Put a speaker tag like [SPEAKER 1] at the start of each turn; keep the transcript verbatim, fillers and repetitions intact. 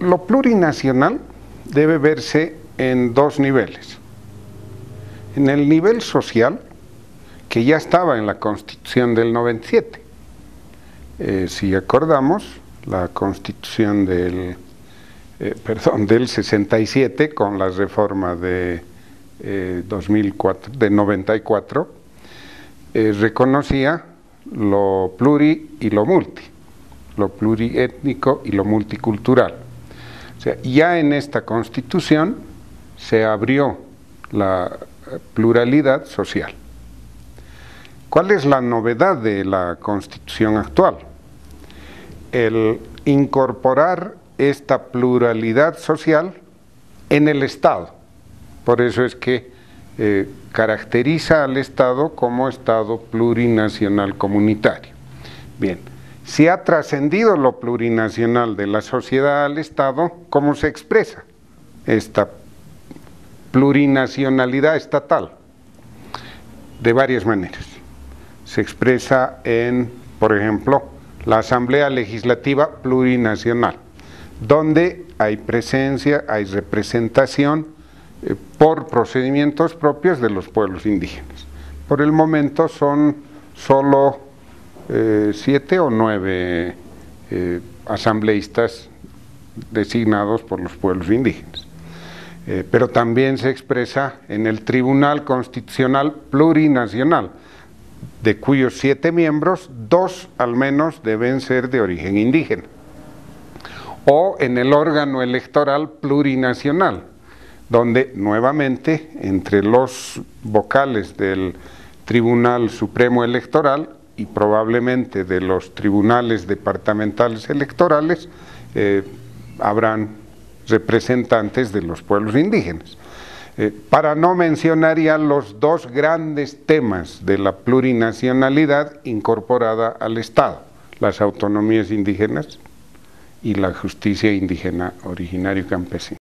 [SPEAKER 1] lo plurinacional debe verse en dos niveles. En el nivel social, que ya estaba en la Constitución del noventa y siete. Eh, si acordamos, la Constitución del, eh, perdón, del sesenta y siete, con la reforma de, eh, dos mil cuatro, de noventa y cuatro, eh, reconocía lo pluri y lo multi, lo pluriétnico y lo multicultural. O sea, ya en esta Constitución se abrió la pluralidad social. ¿Cuál es la novedad de la Constitución actual? El incorporar esta pluralidad social en el Estado. Por eso es que eh, caracteriza al Estado como Estado plurinacional comunitario. Bien, si ha trascendido lo plurinacional de la sociedad al Estado, ¿cómo se expresa esta plurinacionalidad estatal? De varias maneras. Se expresa en, por ejemplo, la Asamblea Legislativa Plurinacional, donde hay presencia, hay representación eh, por procedimientos propios de los pueblos indígenas. Por el momento son solo eh, siete o nueve eh, asambleístas designados por los pueblos indígenas. Eh, pero también se expresa en el Tribunal Constitucional Plurinacional, de cuyos siete miembros, dos al menos deben ser de origen indígena. O en el órgano electoral plurinacional, donde nuevamente entre los vocales del Tribunal Supremo Electoral y probablemente de los tribunales departamentales electorales, eh, habrán representantes de los pueblos indígenas. Eh, para no mencionar ya los dos grandes temas de la plurinacionalidad incorporada al Estado, las autonomías indígenas y la justicia indígena originario campesina.